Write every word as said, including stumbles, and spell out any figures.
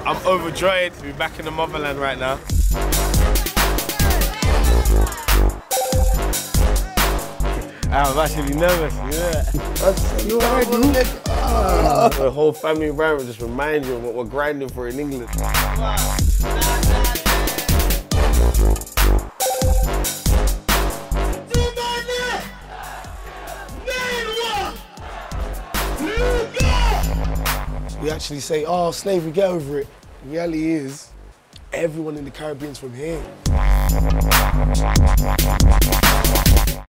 I'm overjoyed to be back in the motherland right now. I'm actually nervous, yeah. You alright, dude? Oh. The whole family environment just reminds you of what we're grinding for in England. We actually say, oh, slavery, get over it. The reality is, everyone in the Caribbean's from here.